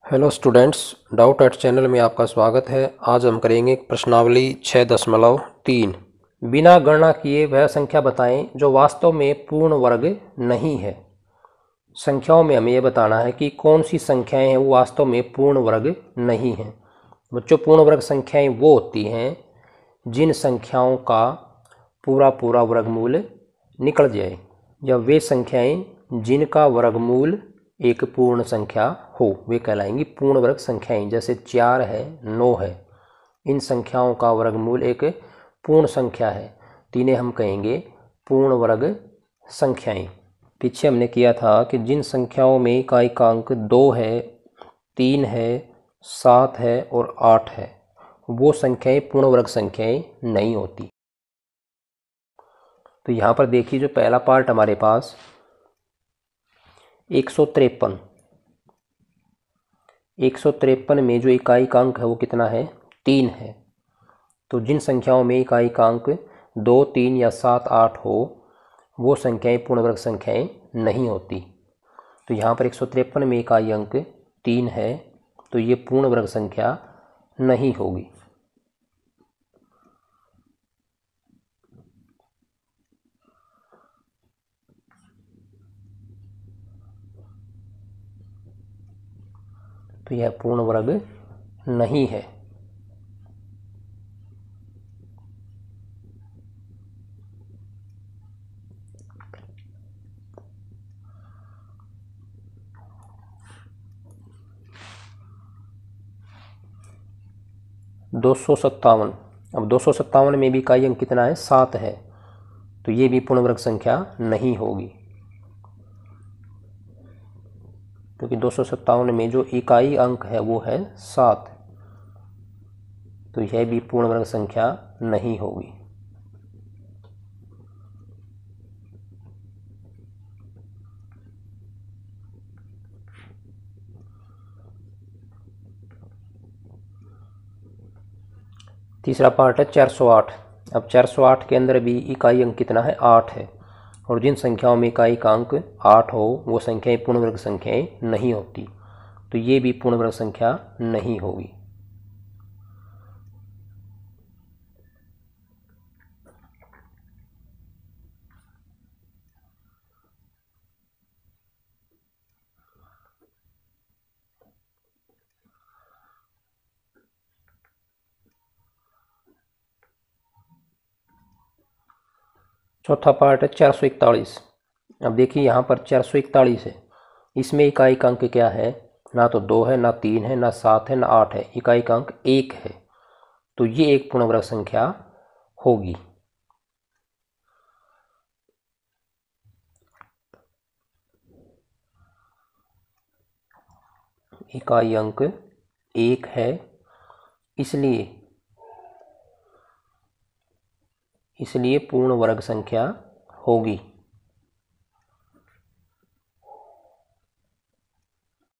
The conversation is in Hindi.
Hello students, doubt at channel में आपका स्वागत है। आज हम करेंगे प्रश्नावली 6.3। बिना गणना किए वह संख्या बताएं जो वास्तव में पूर्ण वर्ग नहीं है। संख्याओं में हमें यह बताना है कि कौन सी संख्याएं हैं वो वास्तव में पूर्ण वर्ग नहीं हैं। बच्चों, पूर्ण वर्ग संख्याएं वो होती हैं जिन संख्याओं का पूरा पूरा वर्गमूल निकल जाए, या वे संख्याएं जिनका वर्गमूल एक पूर्ण संख्या हो, वे कहलाएंगी पूर्ण वर्ग संख्याएं। जैसे 4 है, 9 है, इन संख्याओं का वर्गमूल एक पूर्ण संख्या है, तो इन्हें हम कहेंगे पूर्ण वर्ग संख्याएं। पीछे हमने किया था कि जिन संख्याओं में इकाइकांक 2 है, 3 है, 7 है और 8 है, वो संख्याएं पूर्ण वर्ग संख्याएं नहीं होती। तो यहाँ पर देखिए, जो पहला पार्ट हमारे पास 153 में जो इकाइकांक है वो कितना है? 3 है। तो जिन संख्याओं में इकाइकांक 2, 3 या 7, 8 हो, वो संख्याएं पूर्ण वर्ग संख्याएं नहीं होती। तो यहाँ पर 153 में इकाई अंक 3 है, तो ये पूर्ण वर्ग संख्या नहीं होगी। तो यह पूर्ण वर्ग नहीं है। दो सौ सत्तावन, अब 257 में भी इकाई अंक कितना है? 7 है, तो ये भी पूर्ण वर्ग संख्या नहीं होगी, क्योंकि 257 में जो इकाई अंक है वो है 7, तो यह भी पूर्ण वर्ग संख्या नहीं होगी। तीसरा पार्ट है 408। अब 408 के अंदर भी इकाई अंक कितना है? 8 है, और जिन संख्याओं में इकाई का अंक 8 हो वो संख्याएं पूर्ण वर्ग संख्याएं नहीं होती, तो ये भी पूर्ण वर्ग संख्या नहीं होगी। चौथा पार्ट है 441। अब देखिए, यहाँ पर 441 है, इसमें इकाई का अंक क्या है? ना तो 2 है, ना 3 है, ना 7 है, ना 8 है, इकाई का अंक 1 है, तो ये एक पूर्ण वर्ग संख्या होगी। इकाई अंक 1 है, इसलिए पूर्ण वर्ग संख्या होगी।